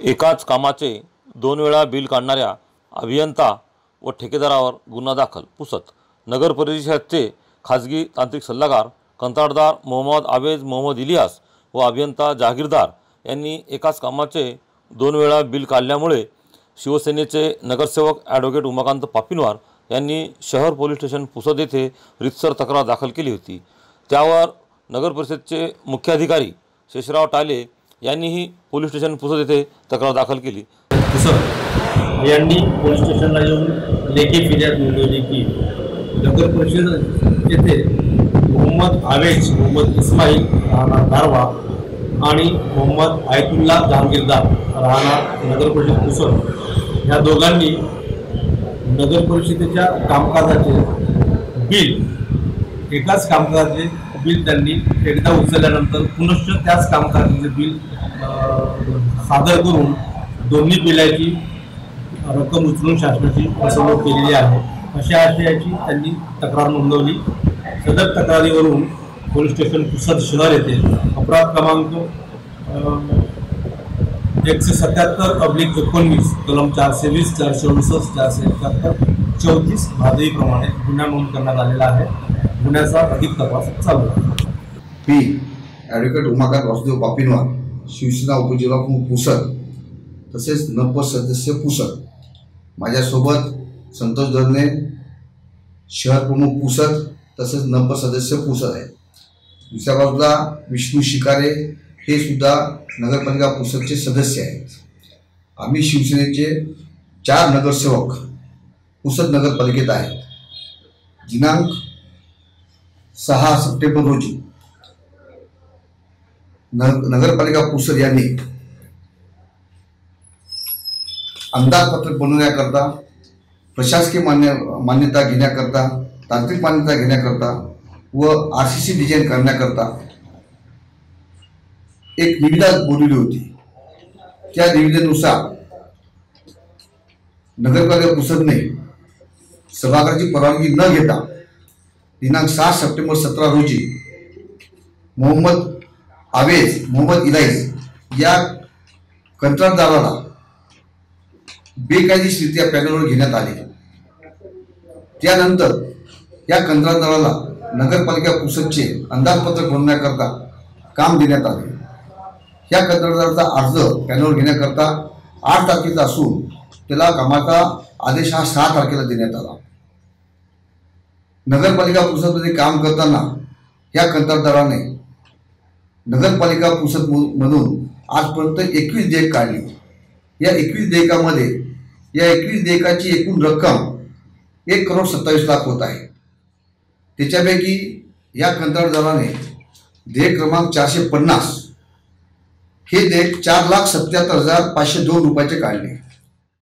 एकाच कामाचे दोन वेळा बिल काढणाऱ्या अभियंता व ठेकेदारावर गुन्हा दाखल. पुसद नगर परिषदेचे खाजगी तांत्रिक सल्लागार कंत्राटदार मोहम्मद आवेज मोहम्मद इलियास व अभियंता जहागीरदार यांनी एकाच कामाचे दोन वेळा बिल काढल्यामुळे शिवसेनेचे नगरसेवक ॲडव्होकेट उमाकांत पापिनवार यांनी शहर पोलीस स्टेशन पुसद येथे रितसर तक्रार दाखल केली होती. त्यावर नगर परिषदेचे मुख्य अधिकारी शेषराव टाले यांनीही पोलीस स्टेशन पुसद येथे तक्रार दाखल केली. पुसद यांनी पोलीस स्टेशनला येऊन लेखी फिर्याद नोंदवली की नगर परिषद येथे मोहम्मद आवेज मोहम्मद इस्माईल राहणार दारवा आणि मोहम्मद आयतुल्ला जहांगीरदार राहणार नगर परिषद पुसद ह्या दोघांनी नगर परिषदेच्या कामकाजाचे बिल एकाच कामकाजाचे बिल त्यांनी एकदा उचलल्यानंतर पुनश्च त्याच कामकाजाचे बिल सादर करून दोन्ही बिलाची रक्कम उचलून शासनाची फसवणूक केलेली आहे अशा आशयाची त्यांनी तक्रार नोंदवली. सदर तक्रारीवरून पोलीस स्टेशन पुसद शहर येथे अपराध क्रमांक 177/19 कलम 420 469 471 34 भादवीप्रमाणे गुन्हा नोंद करण्यात आलेला आहे. गुन्ह्याचा अधिक तपास चालू आहे. मी ॲडव्होकेट उमाकांत वासुदेव पापिनवार शिवसेना उपजिल्हा प्रमुख पुसद तसेच नप सदस्य पुसद, माझ्यासोबत संतोष धरणे शहर प्रमुख पुसद तसेच नप सदस्य पुसद आहे. दुसऱ्या बाजूला विष्णू शिकारे हे सुद्धा नगरपालिका पुसदचे सदस्य आहेत. आम्ही शिवसेनेचे 4 नगरसेवक पुसद नगरपालिकेत आहेत. दिनांक 6 सप्टेंबर रोजी नगरपालिका पुसद यांनी अंदाजपत्रक बनवण्याकरता, प्रशासकीय मान्यता घेण्याकरता, तांत्रिक मान्यता घेण्याकरता व RCC डिझाईन करण्याकरता एक निविदा बोलवली होती. त्या निविदेनुसार नगरपालिका पुसदने सभागृहाची परवानगी न घेता दिनांक 7 सप्टेंबर 17 रोजी मोहम्मद आवेज मोहम्मद इलाइस या कंत्राटदाराला बेकायदेशीररित्या पॅनलवर घेण्यात आले. त्यानंतर या कंत्राटदाराला नगरपालिका पुसदचे अंदाजपत्रक बनवण्याकरता काम देण्यात आले. या कंत्राटदाराचा अर्ज पॅनलवर घेण्याकरता 8 तारखेचा असून त्याला कामाचा आदेश हा 6 तारखेला देण्यात आला. नगरपालिका पुसदमध्ये काम करताना या कंत्राटदाराने नगरपालिका पुसद मधून आजपर्यंत 21 देयक काढली. या 21 देयकामध्ये या 21 देयकाची एकूण रक्कम 1,27,00,000 होत आहे. त्याच्यापैकी या कंत्राटदाराने देयक क्रमांक 450 हे देयक 4,77,502 रुपयाचे काढले.